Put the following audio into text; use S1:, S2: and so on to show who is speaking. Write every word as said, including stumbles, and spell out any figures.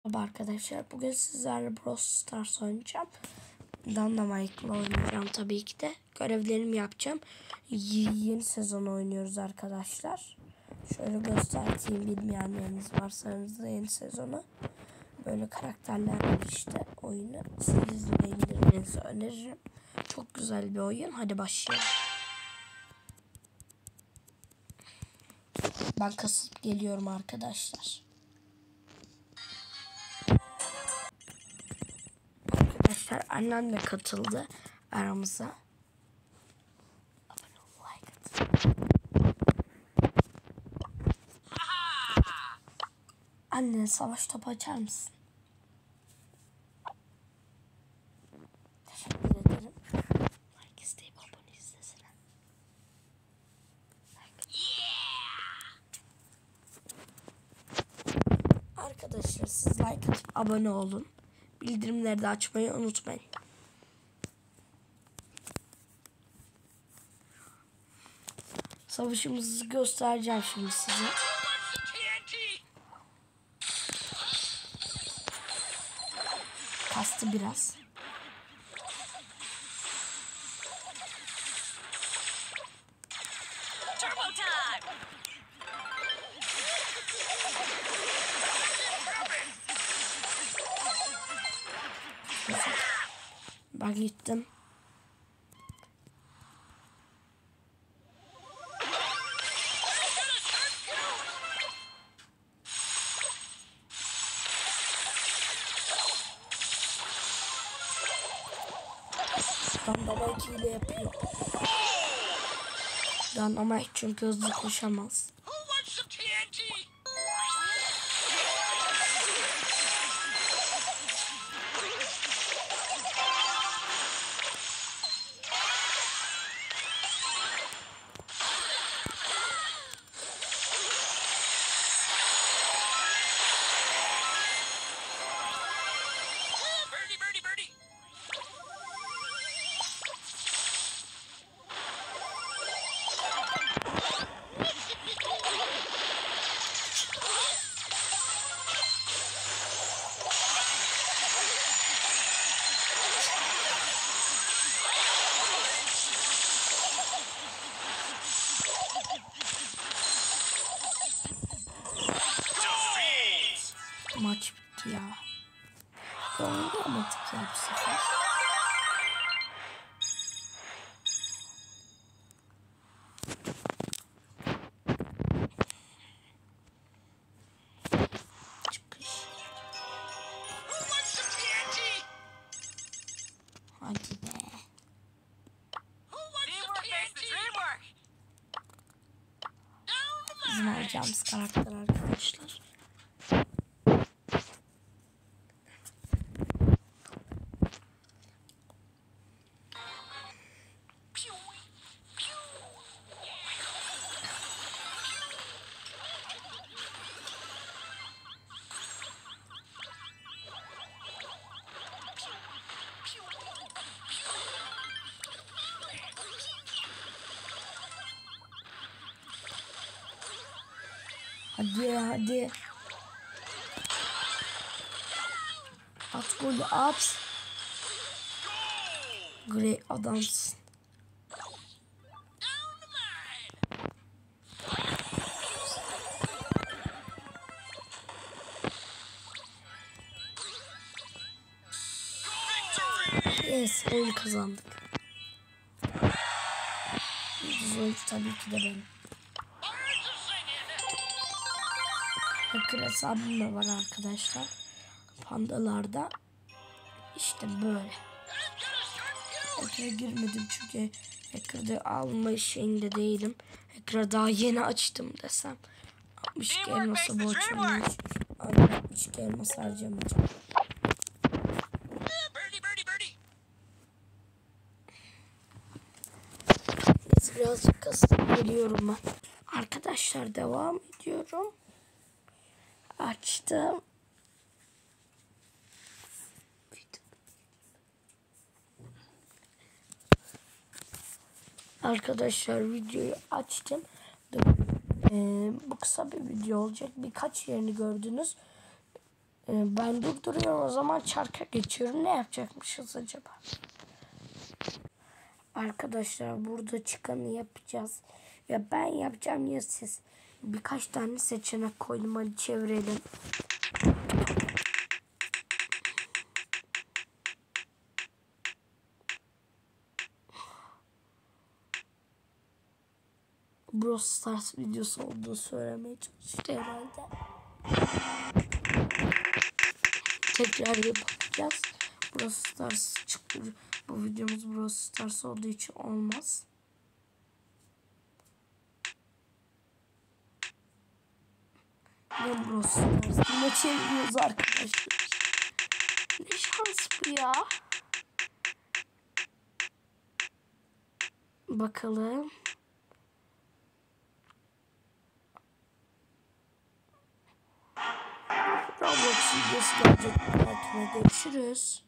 S1: Merhaba arkadaşlar, bugün sizlerle Brawl Stars oynayacağım. Dynamite'la oynayacağım tabii ki de. Görevlerimi yapacağım. Y yeni sezon oynuyoruz arkadaşlar. Şöyle göstereyim, bilmeyenleriniz varsa aranızda yeni sezonu. Böyle karakterler var işte oyunu. Siz de indirmenizi öneririm. Çok güzel bir oyun. Hadi başlayalım. Ben kasıp geliyorum arkadaşlar. Arkadaşlar annem de katıldı aramıza. Abone ol, like at. Anne, savaş topu açar mısın? Teşekkür ederim. Like isteyip abone istesene. Arkadaşlar siz like atıp abone olun. Bildirimleri de açmayı unutmayın. Savaşımızı göstereceğim şimdi size. Kastı biraz. Ben gittim. Dynamite ile yapıyor. Dynamite çünkü hızlı koşamaz. Maç bitti ya. Oynayamadık ya bu sefer. Çıkış. Hadi be. Bizim alacağımız karakter arkadaşlar. Hadi hadi. At golü at. Grey adamsın. Yes, oyun kazandık. Biz oyuncu tabii ki de benim. Hacker hesabım da var arkadaşlar. Pandalarda işte böyle. Hacker'a girmedim çünkü Hacker'da alma şeyinde değilim. Hacker'a daha yeni açtım desem. altmış iki elması borçluymuş. altmış iki elmas harcamayacağım. Neyse, birazcık kasıp geliyorum ben. Arkadaşlar devam ediyorum. Açtım. Arkadaşlar videoyu açtım. Ee, bu kısa bir video olacak. Birkaç yerini gördünüz. Ee, Ben durduruyorum, o zaman çarka geçiyorum. Ne yapacakmışız acaba? Arkadaşlar burada çıkanı yapacağız. Ya ben yapacağım ya siz. Birkaç tane seçenek koydum, hadi çevirelim. Brawl Stars videosu olduğunu söylemeye çalıştı herhalde. Tekrar yapacağız. Brawl Stars çıktı. Bu videomuz Brawl Stars olduğu için olmaz. Ne Brawl Stars? Yine çeviriyoruz arkadaşlar. Ne şans bu ya. Bakalım. Roblox videosu gelecek. Görüşürüz.